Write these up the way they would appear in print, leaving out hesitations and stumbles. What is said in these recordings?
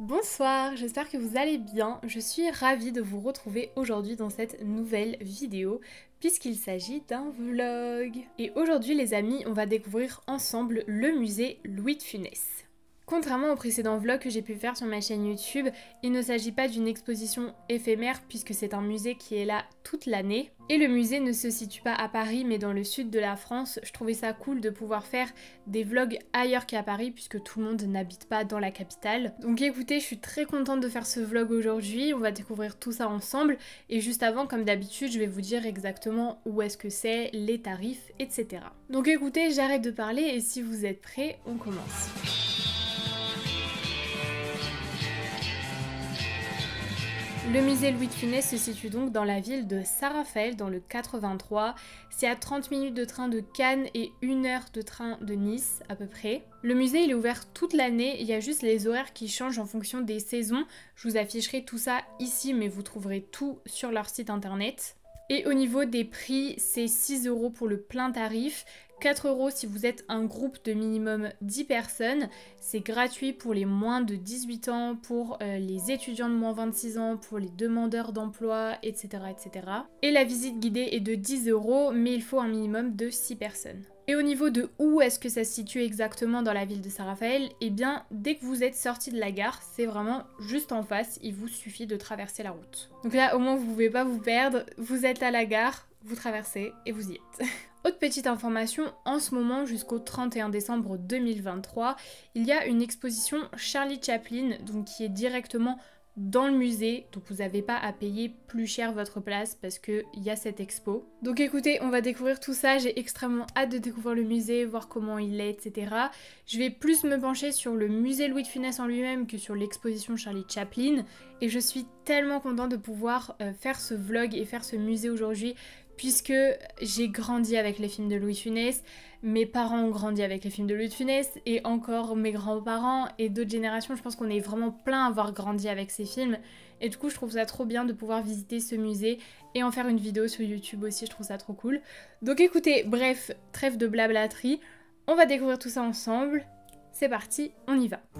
Bonsoir, j'espère que vous allez bien. Je suis ravie de vous retrouver aujourd'hui dans cette nouvelle vidéo puisqu'il s'agit d'un vlog. Et aujourd'hui les amis, on va découvrir ensemble le musée Louis de Funès. Contrairement au précédent vlog que j'ai pu faire sur ma chaîne YouTube, il ne s'agit pas d'une exposition éphémère puisque c'est un musée qui est là toute l'année. Et le musée ne se situe pas à Paris mais dans le sud de la France. Je trouvais ça cool de pouvoir faire des vlogs ailleurs qu'à Paris puisque tout le monde n'habite pas dans la capitale. Donc écoutez, je suis très contente de faire ce vlog aujourd'hui. On va découvrir tout ça ensemble. Et juste avant, comme d'habitude, je vais vous dire exactement où est-ce que c'est, les tarifs, etc. Donc écoutez, j'arrête de parler et si vous êtes prêts, on commence. Le musée Louis de Funès se situe donc dans la ville de Saint-Raphaël, dans le 83. C'est à 30 minutes de train de Cannes et 1 heure de train de Nice à peu près. Le musée il est ouvert toute l'année, il y a juste les horaires qui changent en fonction des saisons. Je vous afficherai tout ça ici, mais vous trouverez tout sur leur site internet. Et au niveau des prix, c'est 6 € pour le plein tarif, 4 € si vous êtes un groupe de minimum 10 personnes. C'est gratuit pour les moins de 18 ans, pour les étudiants de moins 26 ans, pour les demandeurs d'emploi, etc., etc. Et la visite guidée est de 10 €, mais il faut un minimum de 6 personnes. Et au niveau de où est-ce que ça se situe exactement dans la ville de Saint-Raphaël, eh bien dès que vous êtes sorti de la gare, c'est vraiment juste en face, il vous suffit de traverser la route. Donc là au moins vous pouvez pas vous perdre, vous êtes à la gare, vous traversez et vous y êtes. Autre petite information, en ce moment jusqu'au 31 décembre 2023, il y a une exposition Charlie Chaplin, donc qui est directement dans le musée, donc vous n'avez pas à payer plus cher votre place parce qu'il y a cette expo. Donc écoutez, on va découvrir tout ça, j'ai extrêmement hâte de découvrir le musée, voir comment il est, etc. Je vais plus me pencher sur le musée Louis de Funès en lui-même que sur l'exposition Charlie Chaplin, et je suis tellement contente de pouvoir faire ce vlog et faire ce musée aujourd'hui, puisque j'ai grandi avec les films de Louis de Funès, mes parents ont grandi avec les films de Louis de Funès, et encore mes grands-parents et d'autres générations, je pense qu'on est vraiment plein à avoir grandi avec ces films, et du coup je trouve ça trop bien de pouvoir visiter ce musée et en faire une vidéo sur YouTube aussi, je trouve ça trop cool. Donc écoutez, bref, trêve de blablaterie, on va découvrir tout ça ensemble, c'est parti, on y va.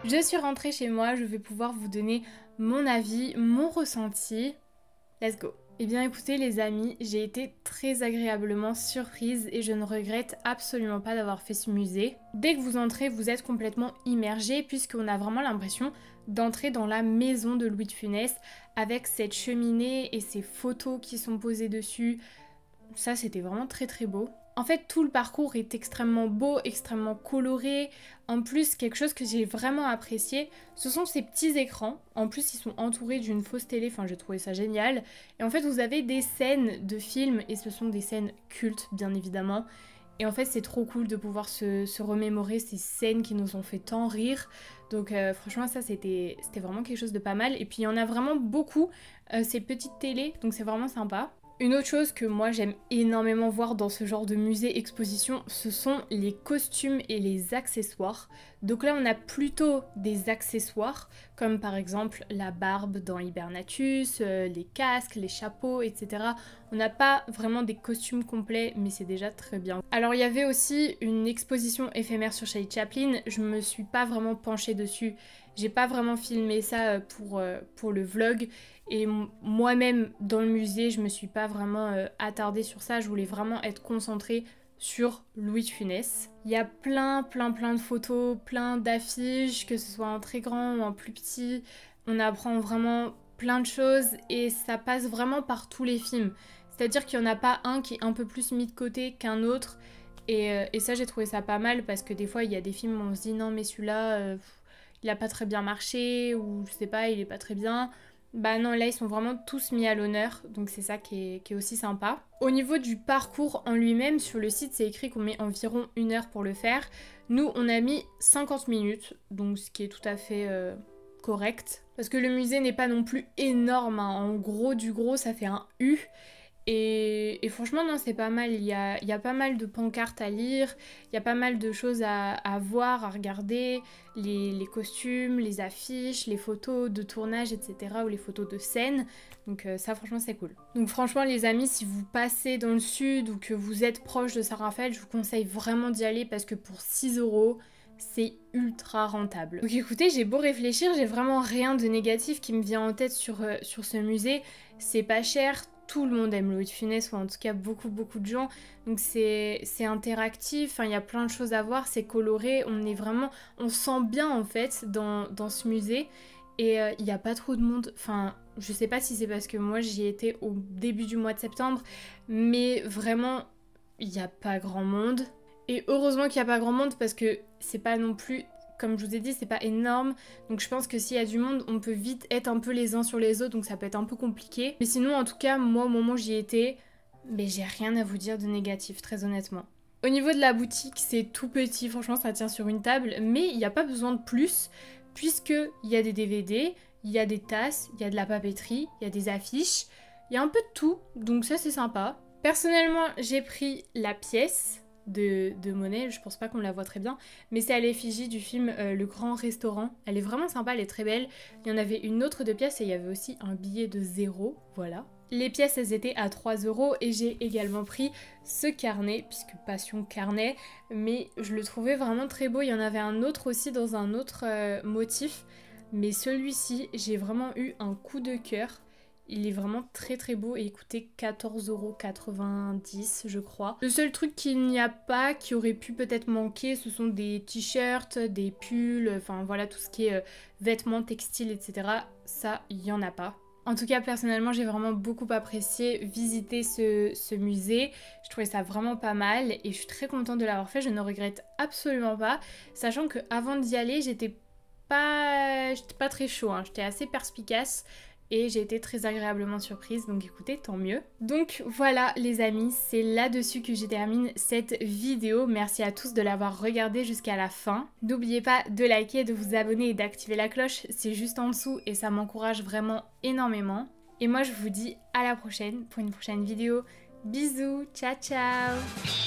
Je suis rentrée chez moi, je vais pouvoir vous donner mon avis, mon ressenti. Let's go. Eh bien écoutez les amis, j'ai été très agréablement surprise et je ne regrette absolument pas d'avoir fait ce musée. Dès que vous entrez, vous êtes complètement immergé puisqu'on a vraiment l'impression d'entrer dans la maison de Louis de Funès avec cette cheminée et ces photos qui sont posées dessus. Ça c'était vraiment très très beau. En fait, tout le parcours est extrêmement beau, extrêmement coloré. En plus, quelque chose que j'ai vraiment apprécié, ce sont ces petits écrans. En plus, ils sont entourés d'une fausse télé. Enfin, j'ai trouvé ça génial. Et en fait, vous avez des scènes de films et ce sont des scènes cultes, bien évidemment. Et en fait, c'est trop cool de pouvoir se remémorer ces scènes qui nous ont fait tant rire. Donc franchement, ça, c'était vraiment quelque chose de pas mal. Et puis, il y en a vraiment beaucoup, ces petites télés. Donc, c'est vraiment sympa. Une autre chose que moi j'aime énormément voir dans ce genre de musée-exposition, ce sont les costumes et les accessoires. Donc là on a plutôt des accessoires, comme par exemple la barbe dans Hibernatus, les casques, les chapeaux, etc. On n'a pas vraiment des costumes complets, mais c'est déjà très bien. Alors il y avait aussi une exposition éphémère sur Charlie Chaplin, je me suis pas vraiment penchée dessus, j'ai pas vraiment filmé ça pour le vlog. Et moi-même, dans le musée, je me suis pas vraiment attardée sur ça. Je voulais vraiment être concentrée sur Louis de Funès. Il y a plein de photos, plein d'affiches, que ce soit en très grand ou en plus petit. On apprend vraiment plein de choses et ça passe vraiment par tous les films. C'est-à-dire qu'il n'y en a pas un qui est un peu plus mis de côté qu'un autre. Et ça, j'ai trouvé ça pas mal parce que des fois, il y a des films où on se dit non, mais celui-là, il a pas très bien marché ou je sais pas, il est pas très bien. Bah non, là ils sont vraiment tous mis à l'honneur, donc c'est ça qui est aussi sympa. Au niveau du parcours en lui-même, sur le site c'est écrit qu'on met environ 1 heure pour le faire. Nous on a mis 50 minutes, donc ce qui est tout à fait correct. Parce que le musée n'est pas non plus énorme, hein. En gros du gros ça fait un U. Et franchement, non, c'est pas mal. Il y a pas mal de pancartes à lire, il y a pas mal de choses à voir, à regarder, les costumes, les affiches, les photos de tournage, etc. ou les photos de scène. Donc ça, franchement, c'est cool. Donc franchement, les amis, si vous passez dans le sud ou que vous êtes proche de Saint-Raphaël, je vous conseille vraiment d'y aller parce que pour 6 €, c'est ultra rentable. Donc écoutez, j'ai beau réfléchir, j'ai vraiment rien de négatif qui me vient en tête sur ce musée. C'est pas cher. Tout le monde aime Louis de Funès, ou en tout cas beaucoup de gens, donc c'est interactif, enfin, il y a plein de choses à voir, c'est coloré, on sent bien en fait dans ce musée, et il n'y a pas trop de monde, enfin je sais pas si c'est parce que moi j'y étais au début du mois de septembre, mais vraiment il n'y a pas grand monde, et heureusement qu'il n'y a pas grand monde parce que c'est pas non plus... Comme je vous ai dit, c'est pas énorme, donc je pense que s'il y a du monde, on peut vite être un peu les uns sur les autres, donc ça peut être un peu compliqué. Mais sinon, en tout cas, moi, au moment où j'y étais, mais j'ai rien à vous dire de négatif, très honnêtement. Au niveau de la boutique, c'est tout petit, franchement, ça tient sur une table, mais il n'y a pas besoin de plus, puisqu'il y a des DVD, il y a des tasses, il y a de la papeterie, il y a des affiches, il y a un peu de tout, donc ça, c'est sympa. Personnellement, j'ai pris la pièce de Monet, je pense pas qu'on la voit très bien, mais c'est à l'effigie du film Le Grand Restaurant. Elle est vraiment sympa, elle est très belle. Il y en avait une autre de pièce et il y avait aussi un billet de 0, voilà. Les pièces, elles étaient à 3 € et j'ai également pris ce carnet, puisque passion carnet, mais je le trouvais vraiment très beau. Il y en avait un autre aussi dans un autre motif, mais celui-ci, j'ai vraiment eu un coup de cœur. Il est vraiment très beau et il coûtait 14,90 € je crois. Le seul truc qu'il n'y a pas, qui aurait pu peut-être manquer, ce sont des t-shirts, des pulls, enfin voilà tout ce qui est vêtements, textiles, etc. Ça, il n'y en a pas. En tout cas, personnellement, j'ai vraiment beaucoup apprécié visiter ce musée. Je trouvais ça vraiment pas mal et je suis très contente de l'avoir fait. Je ne regrette absolument pas, sachant qu'avant d'y aller, j'étais pas très chaud, hein. J'étais assez perspicace. Et j'ai été très agréablement surprise, donc écoutez, tant mieux. Donc voilà les amis, c'est là-dessus que je termine cette vidéo. Merci à tous de l'avoir regardée jusqu'à la fin. N'oubliez pas de liker, de vous abonner et d'activer la cloche, c'est juste en dessous et ça m'encourage vraiment énormément. Et moi je vous dis à la prochaine pour une prochaine vidéo. Bisous, ciao ciao!